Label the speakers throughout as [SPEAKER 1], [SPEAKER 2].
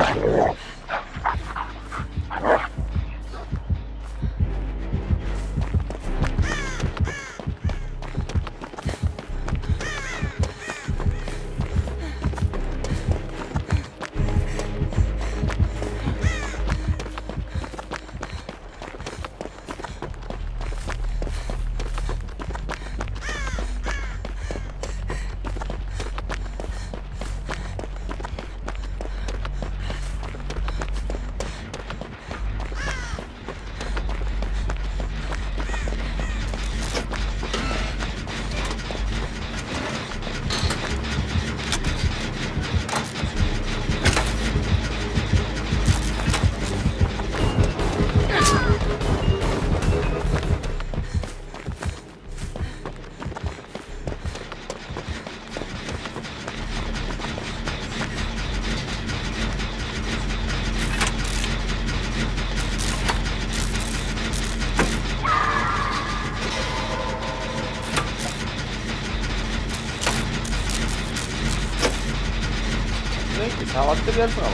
[SPEAKER 1] 触ってるやつが悪い。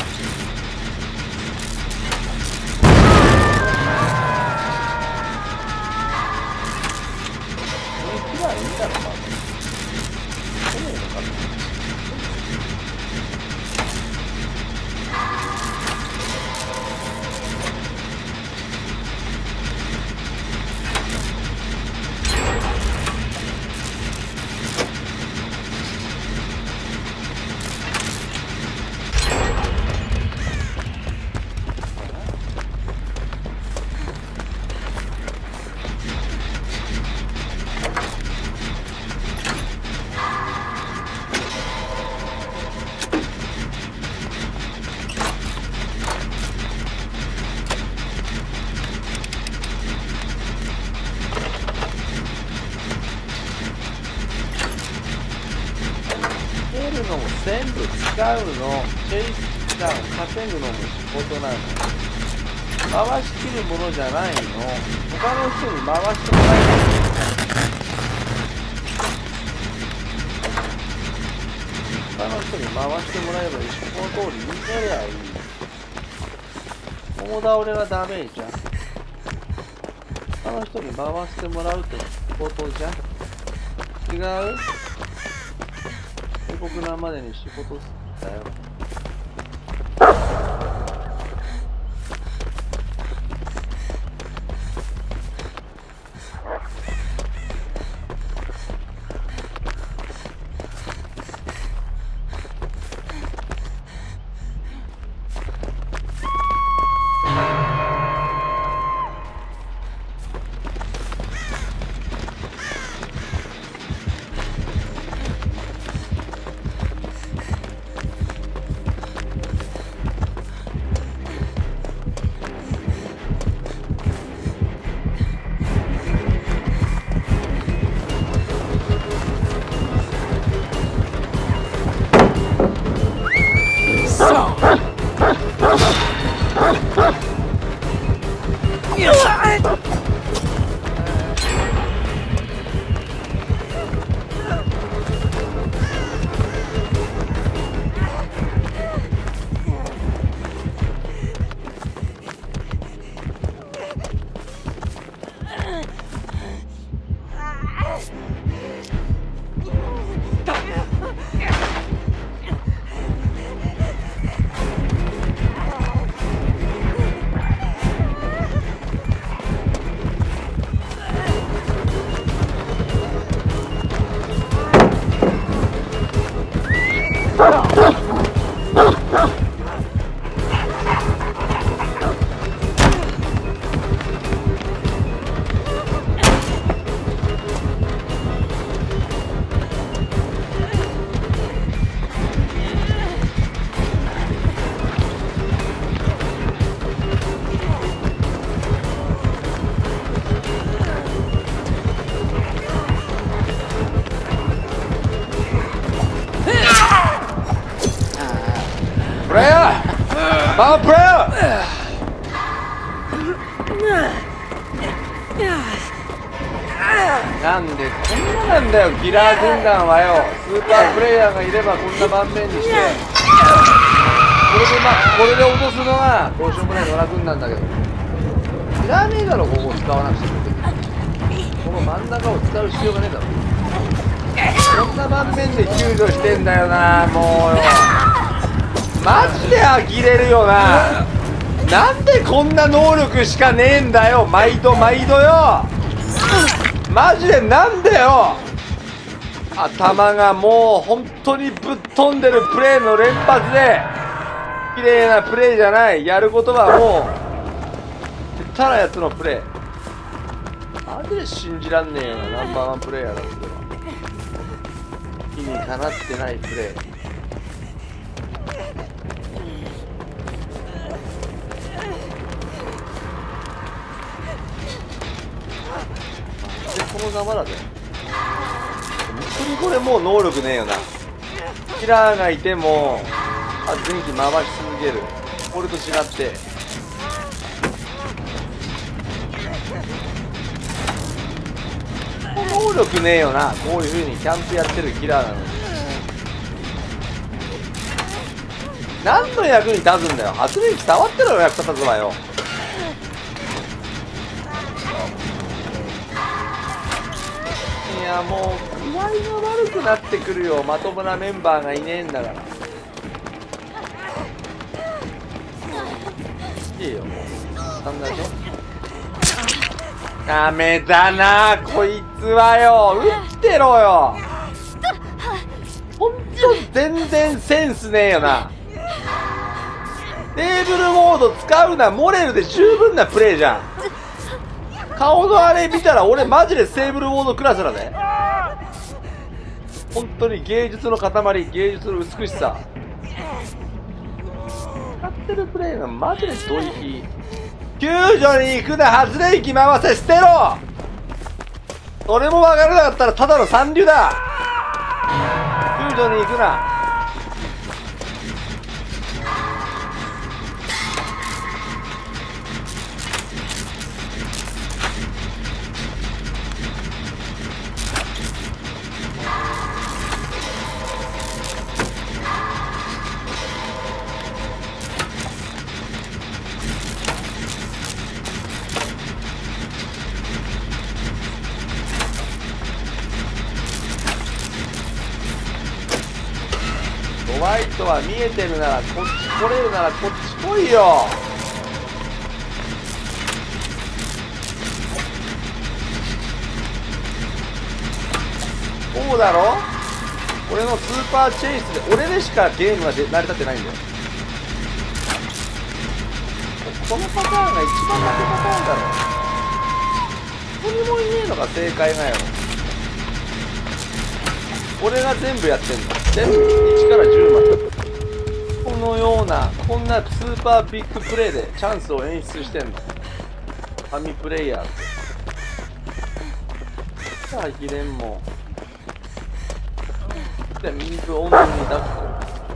[SPEAKER 1] これキラーいいんだろうか。来ねえのかな。全部使うの、チェイス時間を稼ぐのも仕事なの。回しきるものじゃないの。他の人に回してもらえない。他の人に回してもらえばいいし、この通り見てりゃいい。共倒れがダメじゃん。他の人に回してもらうってことじゃん。違う？僕らまでに仕事するんだよ。なんでこんななんだよ、キラー軍団はよ。スーパープレイヤーがいればこんな盤面にして。 これで落とすのがどうしようもない野良君なんだけど、いらねえだろ、ここを使わなくても。この真ん中を使う必要がねえだろ。こんな盤面で救助してんだよな、もうよ。マジで呆れるよな。なんでこんな能力しかねえんだよ、毎度毎度よ。マジでなんでよ。頭がもう本当にぶっ飛んでるプレーの連発で、綺麗なプレーじゃない。やることはもう下手なやつのプレー。マジで信じらんねえよな、ナンバーワンプレイヤーだっては。意にかなってないプレー。でこのざまだぜ。本当にこれもう能力ねえよな。キラーがいても電気回し続ける。これと違って能力ねえよな。こういう風にキャンプやってるキラーなのに何の役に立つんだよ。発電機触ってろよ、役立つわよ。いやもう具合が悪くなってくるよ。まともなメンバーがいねえんだから。いいよ、もうなんだでしょ。ダメだなこいつはよ。撃ってろよ。ほんと全然センスねえよな。テーブルモード使うな。モレルで十分なプレイじゃん。顔のあれ見たら俺マジでセーブルモードクラスだね。本当に芸術の塊、芸術の美しさ。使ってるプレイがマジでドイキ。救助に行くな。発電機回せ、捨てろ。それも分からなかったらただの三流だ。救助に行くな。ホワイトは見えてるならこっち来れるならこっち来いよ。こうだろ。俺のスーパーチェイスで俺でしかゲームが成り立ってないんだよ。このパターンが一番負けパターンだろ。ここにもいねえのが正解がよ。俺が全部やってんの。全部1から10まで。このようなこんなスーパービッグプレイでチャンスを演出してんの。神プレイヤーってさあ秘伝も全部温存に抱っこ。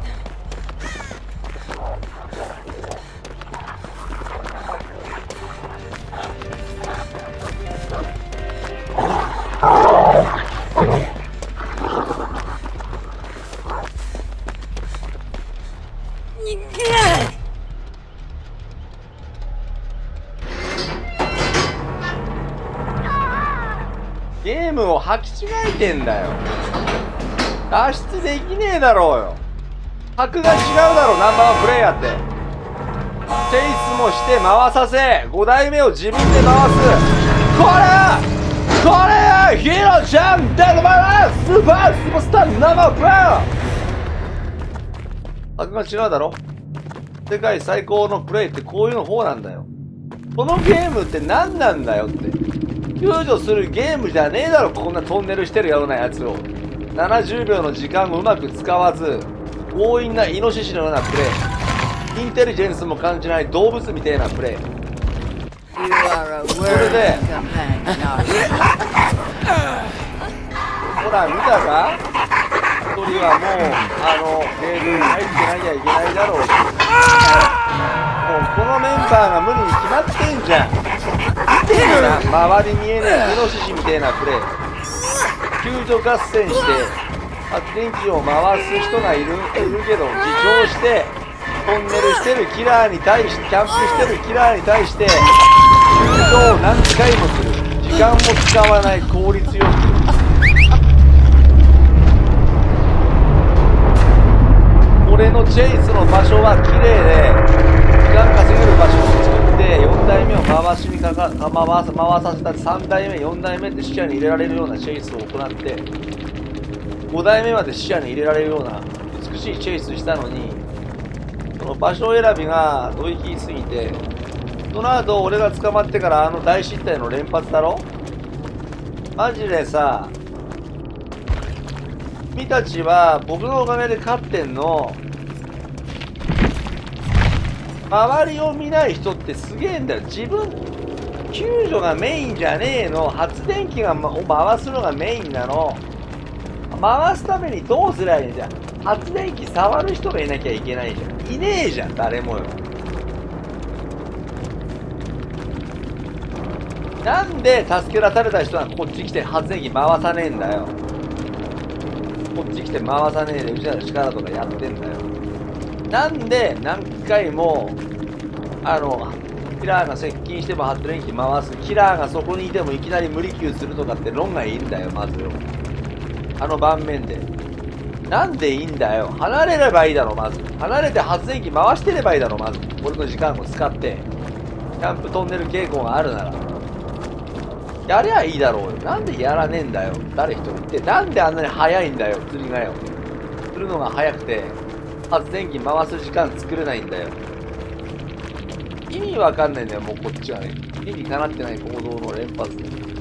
[SPEAKER 1] ゲームを履き違えてんだよ。脱出できねえだろうよ。格が違うだろ、ナンバーワンプレイヤーって。チェイスもして回させ、5台目を自分で回す。これヒーローちゃんデルマラスーパースターナンバープレイヤー。格が違うだろ。世界最高のプレイってこういうの方なんだよ。このゲームって何なんだよって。救助するゲームじゃねえだろ、こんなトンネルしてるようなやつを。70秒の時間をうまく使わず、強引なイノシシのようなプレイ。インテリジェンスも感じない動物みたいなプレイ。それでほら見たか。一人はもうゲームに入ってなきゃいけないだろうし、もうこのメンバーが無理に決まってんじゃん。見てるな、周り見えねえイノシシみたいなプレイ。救助合戦して発電機を回す人がいるけど自重してトンネルしてるキラーに対して、キャンプしてるキラーに対して、シュートを何回もする。時間も使わない効率よく。俺のチェイスの場所は綺麗で、時間稼げる場所を作って、4台目を回させた3台目、4台目って視野に入れられるようなチェイスを行って、5台目まで視野に入れられるような美しいチェイスしたのに、その場所選びがドイキすぎて、その後俺が捕まってからあの大失態の連発だろ。マジでさ、君たちは僕のおかげで勝ってんの。周りを見ない人ってすげえんだよ。自分、救助がメインじゃねえの。発電機を回すのがメインなの。回すためにどうすりゃいいんじゃん。発電機触る人がいなきゃいけないじゃん。いねえじゃん、誰もよ。なんで助け出された人はこっち来て発電機回さねえんだよ。こっち来て回さねえでうちらの力とかやってんだよ。なんで何回もキラーが接近しても発電機回す、キラーがそこにいてもいきなり無理給するとかって論がいいんだよ、まずよ。あの盤面で。なんでいいんだよ。離れればいいだろ、まず。離れて発電機回してればいいだろ、まず。俺の時間を使って。キャンプトンネル傾向があるなら。やりゃいいだろうよ。なんでやらねえんだよ。誰一人って。なんであんなに早いんだよ、釣りがよ。釣るのが早くて、発電機回す時間作れないんだよ。意味わかんないんだよ、もうこっちはね。理にかなってない行動の連発で。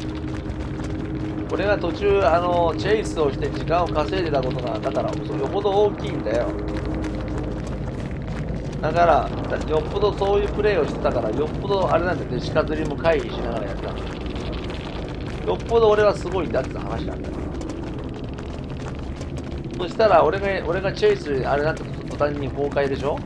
[SPEAKER 1] 俺が途中、チェイスをして時間を稼いでたことが、だから、よほど大きいんだよ。だから、よっぽどそういうプレイをしてたから、よっぽどあれなんだよ、デシカ釣りも回避しながらやってたんだよ。よっぽど俺はすごいんだって話なんだよ。そしたら俺がチェイスあれなんて途端に崩壊でしょ。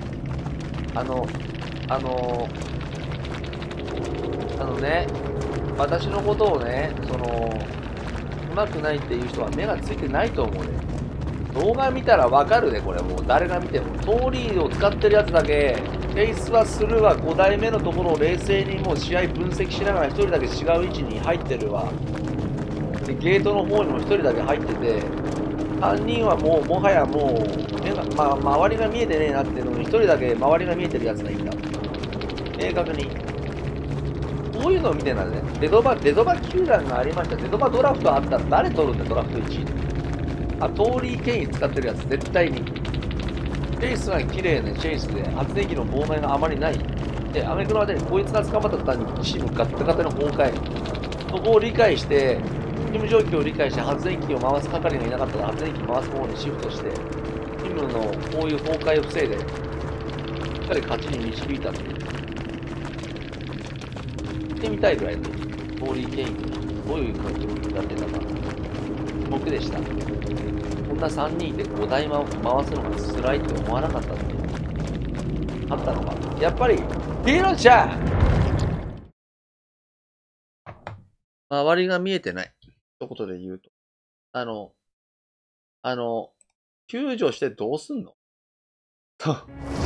[SPEAKER 1] ね、私のことをね、うまくないっていう人は目がついてないと思うね。動画見たらわかるね、これもう誰が見ても。通りを使ってるやつだけ、チェイスはするわ、5台目のところを冷静にもう試合分析しながら1人だけ違う位置に入ってるわ。で、ゲートの方にも1人だけ入ってて、3人はもはやもう、周りが見えてねえなっていうのに、1人だけ周りが見えてるやつがいた。明確に。こういうのを見てるんだね。デドバ球団がありました。デドバドラフトあったら誰取るんだ、ドラフト1位。トーリー・ケイン使ってるやつ、絶対に。チェイスが綺麗なチェイスで、発電機の妨害があまりない。で、アメリカのあたりにこいつが捕まった途端にチームガッタガタの崩壊。そこを理解して、チーム状況を理解して発電機を回す係がいなかったら発電機回す方にシフトして、チームのこういう崩壊を防いで、しっかり勝ちに導いたっていう。見てみたいぐらいのトーリー・ケインどういう感じになってたか、僕でした。こんな3人で5台回すのが辛いって思わなかったってあったのか。やっぱり、ヒロちゃん周りが見えてない。一言で言うと。救助してどうすんの